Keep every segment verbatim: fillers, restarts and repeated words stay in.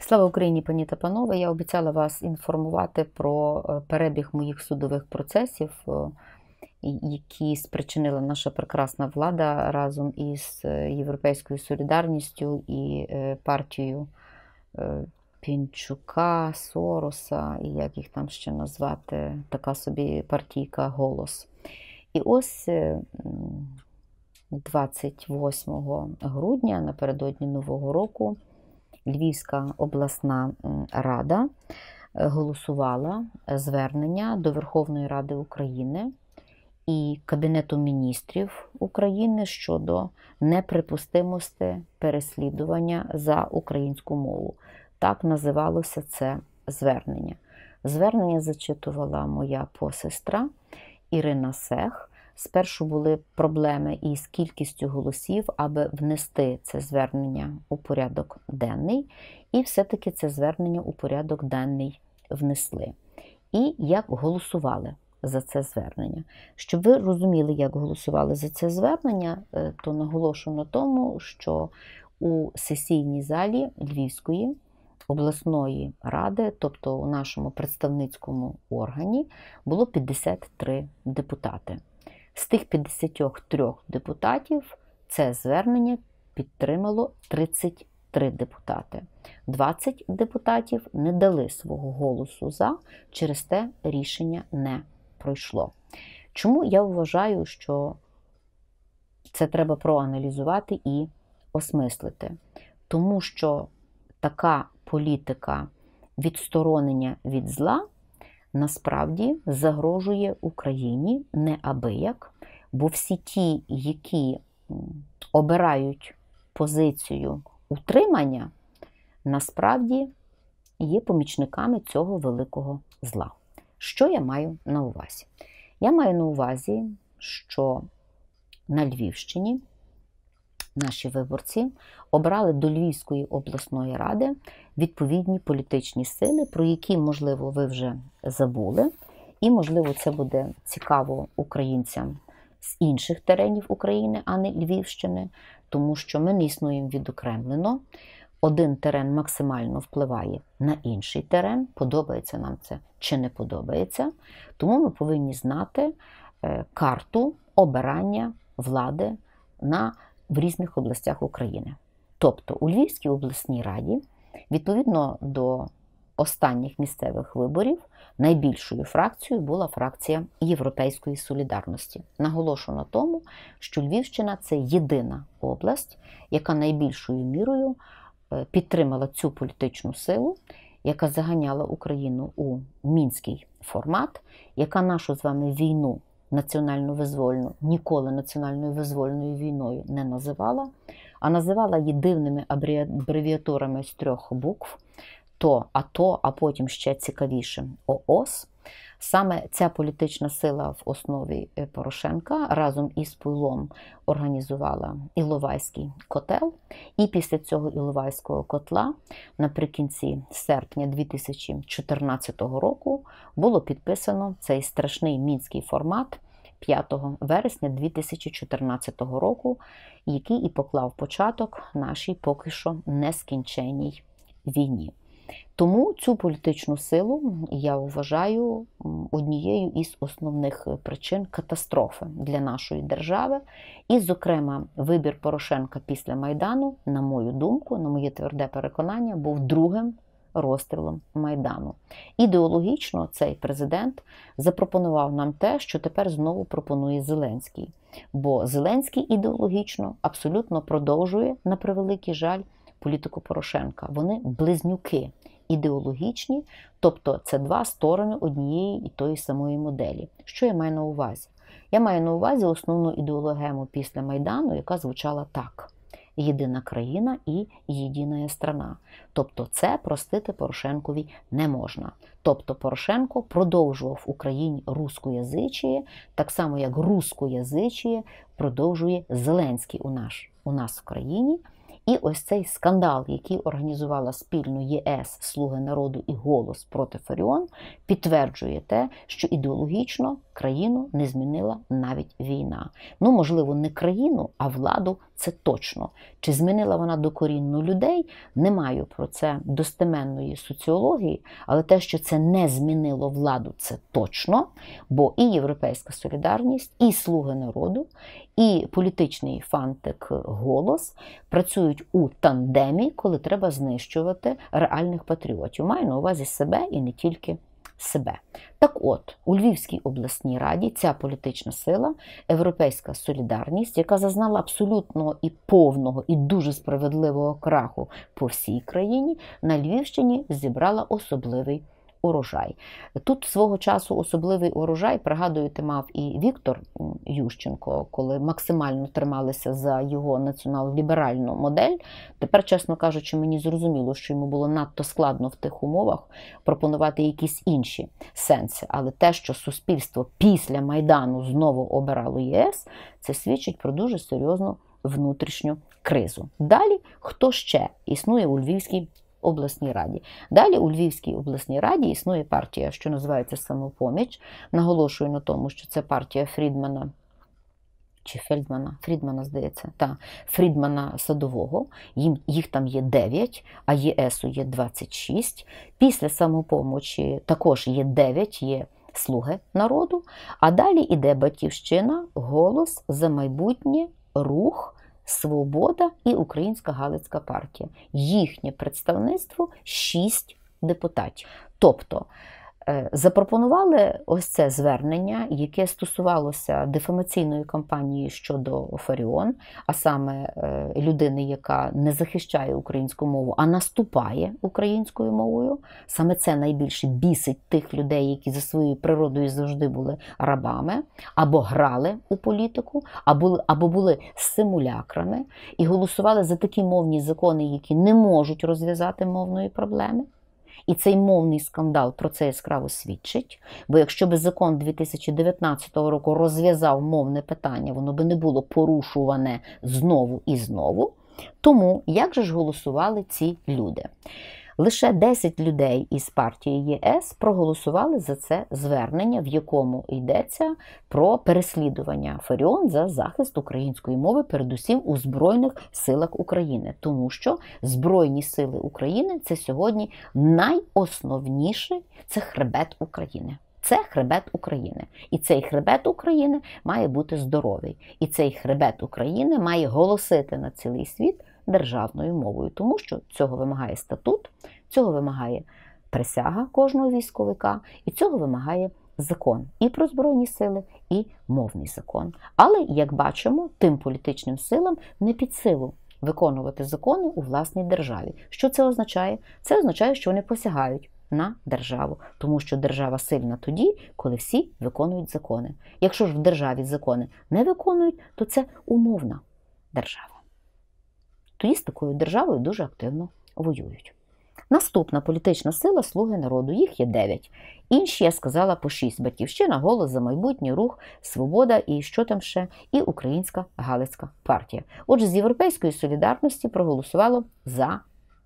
Слава Україні, пані та панове! Я обіцяла вас інформувати про перебіг моїх судових процесів, які спричинила наша прекрасна влада разом із Європейською солідарністю і партією Пінчука, Сороса, і як їх там ще назвати, така собі партійка «Голос». І ось двадцять восьмого грудня, напередодні Нового року, Львівська обласна рада голосувала звернення до Верховної Ради України і Кабінету міністрів України щодо неприпустимості переслідування за українську мову. Так називалося це звернення. Звернення зачитувала моя посестра Ірина Сех. Спершу були проблеми із кількістю голосів, аби внести це звернення у порядок денний, і все-таки це звернення у порядок денний внесли. І як голосували за це звернення. Щоб ви розуміли, як голосували за це звернення, то наголошу на тому, що у сесійній залі Львівської обласної ради, тобто у нашому представницькому органі, було п'ятдесят три депутати. З тих п'ятдесят три депутатів це звернення підтримало тридцять три депутати. двадцять депутатів не дали свого голосу «за», через те рішення не пройшло. Чому я вважаю, що це треба проаналізувати і осмислити? Тому що така політика відсторонення від зла насправді загрожує Україні неабияк, бо всі ті, які обирають позицію утримання, насправді є помічниками цього великого зла. Що я маю на увазі? Я маю на увазі, що на Львівщині наші виборці обрали до Львівської обласної ради відповідні політичні сили, про які, можливо, ви вже забули, і, можливо, це буде цікаво українцям з інших теренів України, а не Львівщини, тому що ми не існуємо відокремлено. Один терен максимально впливає на інший терен, подобається нам це чи не подобається, тому ми повинні знати карту обирання влади на в різних областях України. Тобто у Львівській обласній раді, відповідно до останніх місцевих виборів, найбільшою фракцією була фракція Європейської солідарності. Наголошу на тому, що Львівщина – це єдина область, яка найбільшою мірою підтримала цю політичну силу, яка заганяла Україну у мінський формат, яка нашу з вами війну національно-визвольну ніколи національною визвольною війною не називала, а називала її дивними абревіатурами з трьох букв – то, АТО, а потім ще цікавіше – ООС. Саме ця політична сила в основі Порошенка разом із Пуйлом організувала Іловайський котел. І після цього Іловайського котла наприкінці серпня дві тисячі чотирнадцятого року було підписано цей страшний мінський формат п'ятого вересня дві тисячі чотирнадцятого року, який і поклав початок нашій поки що нескінченній війні. Тому цю політичну силу я вважаю однією із основних причин катастрофи для нашої держави. І, зокрема, вибір Порошенка після Майдану, на мою думку, на моє тверде переконання, був другим розстрілом Майдану. Ідеологічно цей президент запропонував нам те, що тепер знову пропонує Зеленський. Бо Зеленський ідеологічно абсолютно продовжує, на превеликий жаль, політику Порошенка. Вони близнюки ідеологічні, тобто це два сторони однієї і тої самої моделі. Що я маю на увазі? Я маю на увазі основну ідеологему після Майдану, яка звучала так: єдина країна і єдина страна. Тобто це простити Порошенкові не можна. Тобто Порошенко продовжував в Україні рускоязичіє, так само як рускоязичіє продовжує Зеленський у, наш, у нас в країні. І ось цей скандал, який організувала спільно ЄС, Слуги народу і Голос проти Фаріон, підтверджує те, що ідеологічно країну не змінила навіть війна. Ну, можливо, не країну, а владу – це точно. Чи змінила вона докорінно людей? Не маю про це достеменної соціології, але те, що це не змінило владу, це точно, бо і Європейська солідарність, і Слуги народу, і політичний фантик «Голос» працюють у тандемі, коли треба знищувати реальних патріотів. Маю на увазі себе і не тільки себе. Так от, у Львівській обласній раді ця політична сила, Європейська солідарність, яка зазнала абсолютного і повного, і дуже справедливого краху по всій країні, на Львівщині зібрала особливий урожай. Тут свого часу особливий урожай, пригадуєте, мав і Віктор Ющенко, коли максимально трималися за його націонал-ліберальну модель. Тепер, чесно кажучи, мені зрозуміло, що йому було надто складно в тих умовах пропонувати якісь інші сенси. Але те, що суспільство після Майдану знову обирало ЄС, це свідчить про дуже серйозну внутрішню кризу. Далі, хто ще існує у Львівській обласній раді? Далі у Львівській обласній раді існує партія, що називається «Самопоміч». Наголошую на тому, що це партія Фрідмана, чи Фельдмана, Фрідмана, здається, та, Фрідмана Садового. Їм, їх там є дев'ять, а ЄСу є двадцять шість. Після «Самопомочі» також є дев'ять, є «Слуги народу». А далі іде «Батьківщина», «Голос», «За майбутнє», «Рух», «Свобода» і Українська Галицька партія. Їхнє представництво – шість депутатів. Тобто, запропонували ось це звернення, яке стосувалося дефамаційної кампанії щодо Фаріон, а саме людини, яка не захищає українську мову, а наступає українською мовою. Саме це найбільше бісить тих людей, які за своєю природою завжди були рабами, або грали у політику, або, або були симулякрами, і голосували за такі мовні закони, які не можуть розв'язати мовної проблеми. І цей мовний скандал про це яскраво свідчить, бо якщо би закон дві тисячі дев'ятнадцятого року розв'язав мовне питання, воно би не було порушуване знову і знову. Тому як же ж голосували ці люди? Лише десять людей із партії ЄС проголосували за це звернення, в якому йдеться про переслідування Фаріон за захист української мови, передусім у Збройних силах України. Тому що Збройні сили України – це сьогодні найосновніше, це хребет України. Це хребет України. І цей хребет України має бути здоровий. І цей хребет України має голосити на цілий світ державною мовою, тому що цього вимагає статут, цього вимагає присяга кожного військовика, і цього вимагає закон і про Збройні сили, і мовний закон. Але, як бачимо, тим політичним силам не під силу виконувати закони у власній державі. Що це означає? Це означає, що вони посягають на державу, тому що держава сильна тоді, коли всі виконують закони. Якщо ж в державі закони не виконують, то це умовна держава. Тоді з такою державою дуже активно воюють. Наступна політична сила – Слуги народу. Їх є дев'ять. Інші, я сказала, по шість. Батьківщина, Голос, За майбутнє, Рух, Свобода і що там ще? І Українська Галицька партія. Отже, з Європейської солідарності проголосувало за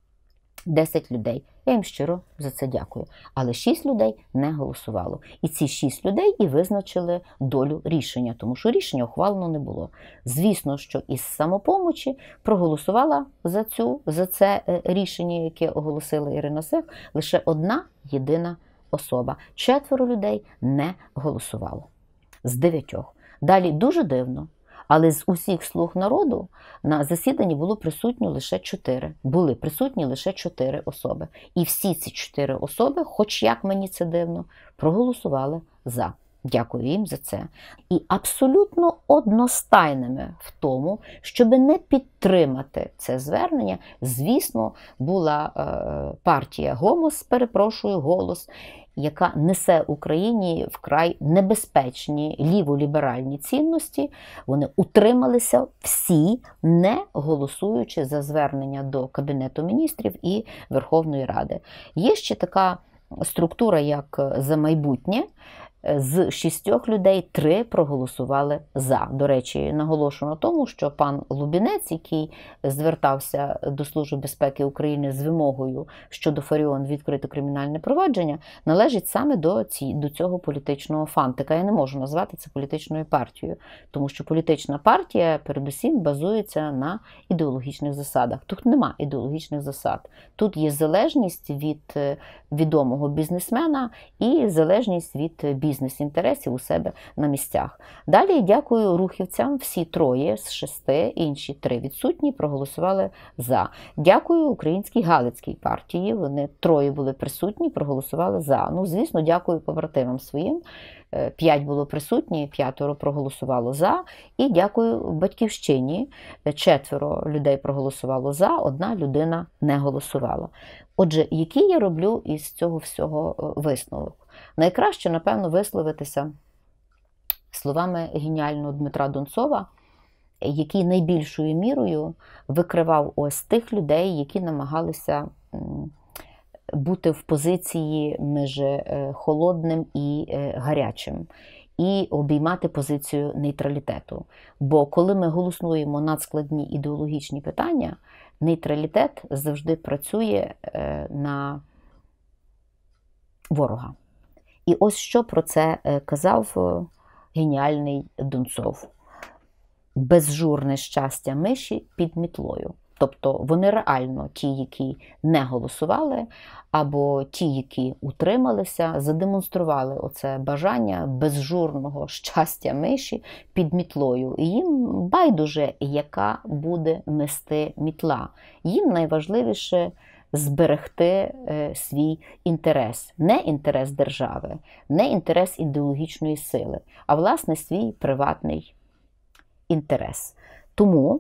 десять людей. Я їм щиро за це дякую. Але шість людей не голосувало. І ці шість людей і визначили долю рішення, тому що рішення ухвалено не було. Звісно, що із Самопомочі проголосувала за, цю, за це рішення, яке оголосила Ірина Сих, лише одна єдина особа. Четверо людей не голосувало. З дев'ятьох. Далі дуже дивно. Але з усіх слуг народу на засіданні було присутні лише чотири. Були присутні лише чотири особи. І всі ці чотири особи, хоч як мені це дивно, проголосували за. Дякую їм за це. І абсолютно одностайними в тому, щоб не підтримати це звернення, звісно, була е, партія «Гомос», перепрошую, «Голос», яка несе Україні вкрай небезпечні ліволіберальні цінності. Вони утрималися всі, не голосуючи за звернення до Кабінету міністрів і Верховної Ради. Є ще така структура, як «За майбутнє», З шістьох людей три проголосували за. До речі, наголошую на тому, що пан Лубінець, який звертався до Служби безпеки України з вимогою щодо Фаріон відкрити кримінальне провадження, належить саме до, ці, до цього політичного фантика. Я не можу назвати це політичною партією, тому що політична партія передусім базується на ідеологічних засадах. Тут нема ідеологічних засад. Тут є залежність від відомого бізнесмена і залежність від бізнесу. Бізнес-інтересів у себе на місцях. Далі дякую рухівцям, всі троє з шести, інші три відсутні, проголосували за. Дякую Українській Галицькій партії, вони троє були присутні, проголосували за. Ну, звісно, дякую побратимам своїм, п'ять було присутні, п'ятеро проголосувало за. І дякую Батьківщині, четверо людей проголосувало за, одна людина не голосувала. Отже, який я роблю із цього всього висновок? Найкраще, напевно, висловитися словами геніального Дмитра Донцова, який найбільшою мірою викривав ось тих людей, які намагалися бути в позиції між холодним і гарячим, і обіймати позицію нейтралітету. Бо коли ми голосуємо надскладні ідеологічні питання, нейтралітет завжди працює на ворога. І ось що про це казав геніальний Донцов. Безжурне щастя миші під мітлою. Тобто вони реально, ті, які не голосували, або ті, які утрималися, задемонстрували оце бажання безжурного щастя миші під мітлою. І їм байдуже, яка буде мести мітла. Їм найважливіше зберегти е, свій інтерес. Не інтерес держави, не інтерес ідеологічної сили, а, власне, свій приватний інтерес. Тому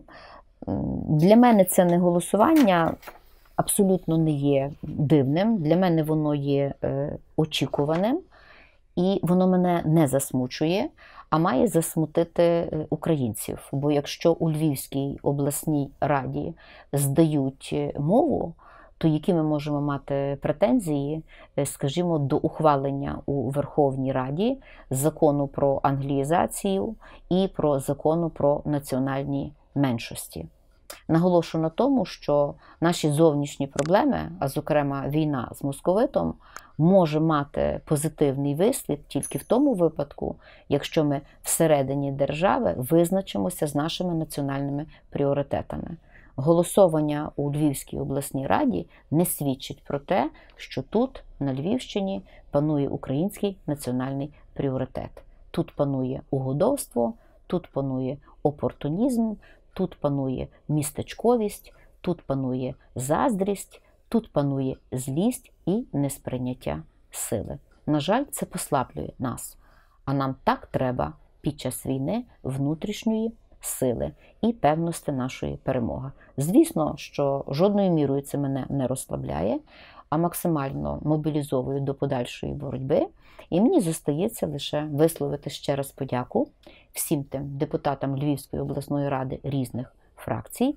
для мене це не голосування абсолютно не є дивним, для мене воно є е, очікуваним, і воно мене не засмучує, а має засмутити українців. Бо якщо у Львівській обласній раді здають мову, то які ми можемо мати претензії, скажімо, до ухвалення у Верховній Раді закону про англіїзацію і про закону про національні меншості. Наголошу на тому, що наші зовнішні проблеми, а зокрема війна з московитом, може мати позитивний вислід тільки в тому випадку, якщо ми всередині держави визначимося з нашими національними пріоритетами. Голосування у Львівській обласній раді не свідчить про те, що тут, на Львівщині, панує український національний пріоритет. Тут панує угодовство, тут панує опортунізм, тут панує містечковість, тут панує заздрість, тут панує злість і несприйняття сили. На жаль, це послаблює нас. А нам так треба під час війни внутрішньої сили і певності нашої перемоги. Звісно, що жодною мірою це мене не розслабляє, а максимально мобілізовую до подальшої боротьби. І мені зостається лише висловити ще раз подяку всім тим депутатам Львівської обласної ради різних фракцій,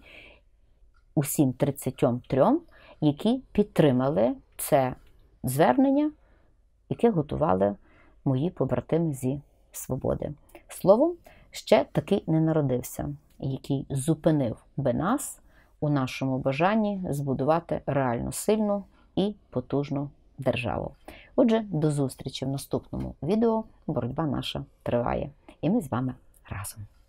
усім тридцятьом трьом, які підтримали це звернення, яке готували мої побратими зі «Свободи». Словом, ще такий не народився, який зупинив би нас у нашому бажанні збудувати реально сильну і потужну державу. Отже, до зустрічі в наступному відео. Боротьба наша триває. І ми з вами разом.